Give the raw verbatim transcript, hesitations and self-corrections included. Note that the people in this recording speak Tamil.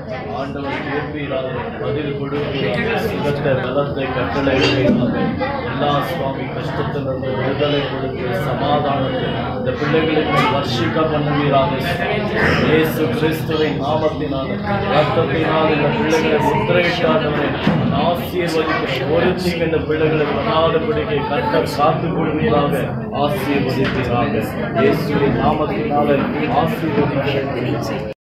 ஆண்டவர் கேட்பீராக, பதில் கொடுப்பீராக, சுகத்தை பலத்தை கட்டளையிடுவீராக. எல்லா சுவாமி கஷ்டத்திலிருந்து விடுதலை கொடுத்து சமாதானத்தை இந்த பிள்ளைகளுக்கு வர்ஷிக்க பண்ணுவீராக. இயேசு கிறிஸ்துவின் நாமத்தினால் ரத்தத்தினால் இந்த பிள்ளைகளை முத்திரையிட்டாதவரை ஆசீர்வதிக்க ஒரு தீங்கு இந்த பிள்ளைகளை பண்ணாதபடிக்கு கர்த்தர் காத்து கொள்வீராக, ஆசீர்வதிப்பீராக. இயேசுவின் நாமத்தினால ஆசீர்வதிக்க